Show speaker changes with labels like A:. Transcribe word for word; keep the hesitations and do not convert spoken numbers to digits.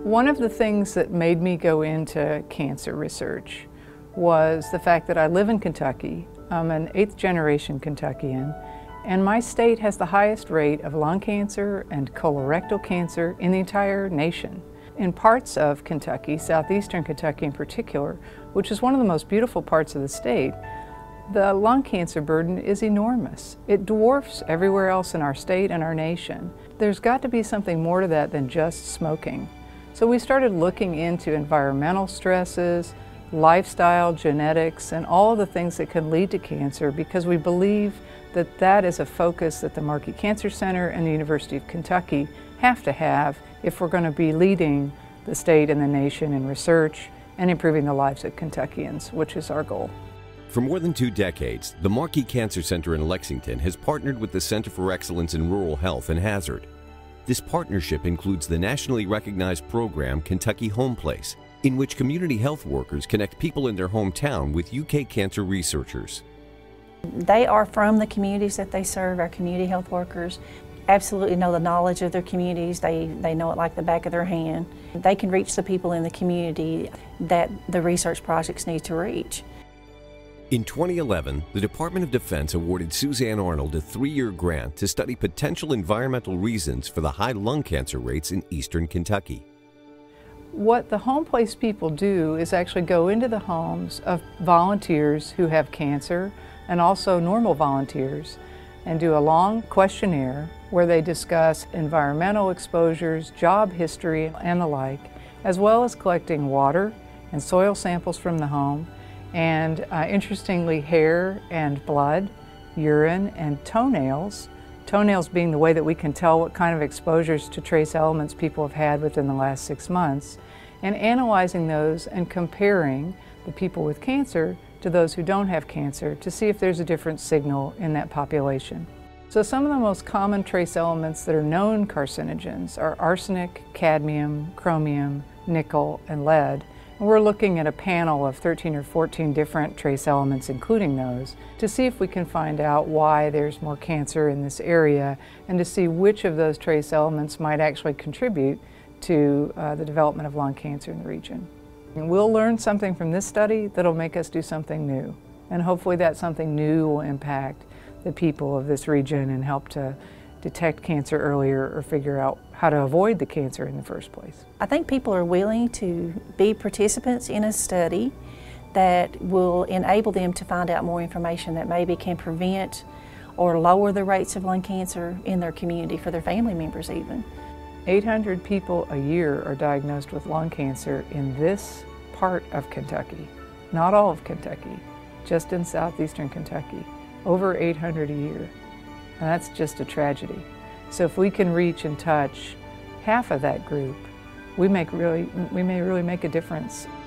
A: One of the things that made me go into cancer research was the fact that I live in Kentucky. I'm an eighth generation Kentuckian, and my state has the highest rate of lung cancer and colorectal cancer in the entire nation. In parts of Kentucky, southeastern Kentucky in particular, which is one of the most beautiful parts of the state, the lung cancer burden is enormous. It dwarfs everywhere else in our state and our nation. There's got to be something more to that than just smoking. So we started looking into environmental stresses, lifestyle, genetics, and all of the things that can lead to cancer, because we believe that that is a focus that the Markey Cancer Center and the University of Kentucky have to have if we're going to be leading the state and the nation in research and improving the lives of Kentuckians, which is our goal.
B: For more than two decades, the Markey Cancer Center in Lexington has partnered with the Center for Excellence in Rural Health and Hazard. This partnership includes the nationally recognized program Kentucky Home Place, in which community health workers connect people in their hometown with U K cancer researchers.
C: They are from the communities that they serve. Our community health workers absolutely know the knowledge of their communities. They, they know it like the back of their hand. They can reach the people in the community that the research projects need to reach.
B: In twenty eleven, the Department of Defense awarded Suzanne Arnold a three-year grant to study potential environmental reasons for the high lung cancer rates in eastern Kentucky.
A: What the Home Place people do is actually go into the homes of volunteers who have cancer and also normal volunteers and do a long questionnaire where they discuss environmental exposures, job history, and the like, as well as collecting water and soil samples from the home, and uh, interestingly, hair and blood, urine and toenails. Toenails being the way that we can tell what kind of exposures to trace elements people have had within the last six months, and analyzing those and comparing the people with cancer to those who don't have cancer to see if there's a different signal in that population. So some of the most common trace elements that are known carcinogens are arsenic, cadmium, chromium, nickel, and lead. And we're looking at a panel of thirteen or fourteen different trace elements, including those, to see if we can find out why there's more cancer in this area and to see which of those trace elements might actually contribute to uh, the development of lung cancer in the region. And we'll learn something from this study that'll make us do something new. And hopefully that something new will impact the people of this region and help to detect cancer earlier or figure out how to avoid the cancer in the first place.
C: I think people are willing to be participants in a study that will enable them to find out more information that maybe can prevent or lower the rates of lung cancer in their community for their family members even.
A: eight hundred people a year are diagnosed with lung cancer in this part of Kentucky. Not all of Kentucky, just in southeastern Kentucky. Over eight hundred a year. And that's just a tragedy. So if we can reach and touch half of that group, we, make really, we may really make a difference.